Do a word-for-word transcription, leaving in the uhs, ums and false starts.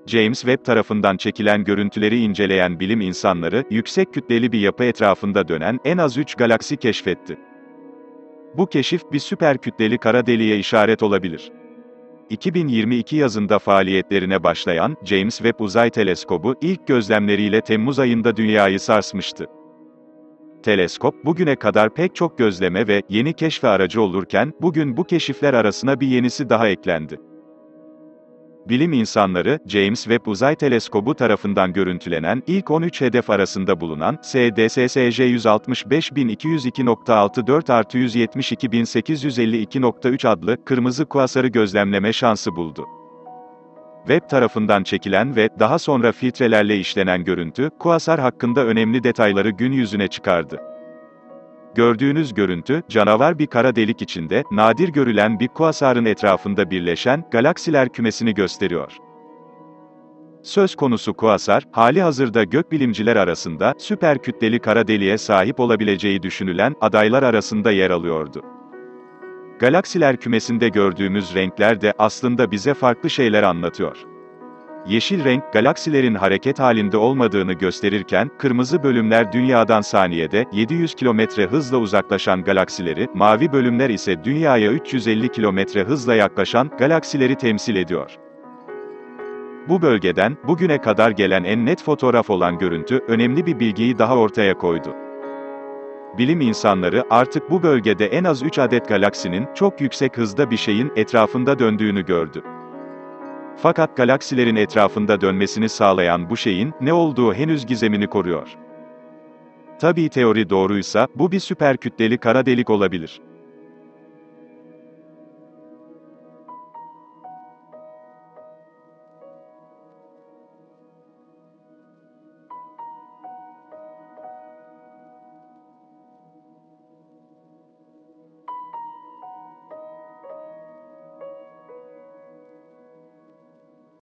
James Webb tarafından çekilen görüntüleri inceleyen bilim insanları, yüksek kütleli bir yapı etrafında dönen en az üç galaksi keşfetti. Bu keşif, bir süper kütleli kara deliğe işaret olabilir. iki bin yirmi iki yazında faaliyetlerine başlayan James Webb Uzay Teleskobu, ilk gözlemleriyle Temmuz ayında Dünya'yı sarsmıştı. Teleskop, bugüne kadar pek çok gözleme ve yeni keşfe aracı olurken, bugün bu keşifler arasına bir yenisi daha eklendi. Bilim insanları, James Webb Uzay Teleskobu tarafından görüntülenen ilk on üç hedef arasında bulunan S D S S J yüz altmış beş bin iki yüz iki nokta altı dört artı yüz yetmiş iki bin sekiz yüz elli iki nokta üç adlı kırmızı kuasarı gözlemleme şansı buldu. Webb tarafından çekilen ve daha sonra filtrelerle işlenen görüntü, kuasar hakkında önemli detayları gün yüzüne çıkardı. Gördüğünüz görüntü, canavar bir kara delik içinde, nadir görülen bir kuasarın etrafında birleşen, galaksiler kümesini gösteriyor. Söz konusu kuasar, halihazırda gökbilimciler arasında, süper kütleli kara deliğe sahip olabileceği düşünülen, adaylar arasında yer alıyordu. Galaksiler kümesinde gördüğümüz renkler de, aslında bize farklı şeyler anlatıyor. Yeşil renk, galaksilerin hareket halinde olmadığını gösterirken, kırmızı bölümler Dünya'dan saniyede yedi yüz kilometre hızla uzaklaşan galaksileri, mavi bölümler ise Dünya'ya üç yüz elli kilometre hızla yaklaşan galaksileri temsil ediyor. Bu bölgeden, bugüne kadar gelen en net fotoğraf olan görüntü, önemli bir bilgiyi daha ortaya koydu. Bilim insanları, artık bu bölgede en az üç adet galaksinin, çok yüksek hızda bir şeyin, etrafında döndüğünü gördü. Fakat galaksilerin etrafında dönmesini sağlayan bu şeyin, ne olduğu henüz gizemini koruyor. Tabii teori doğruysa, bu bir süper kütleli kara delik olabilir.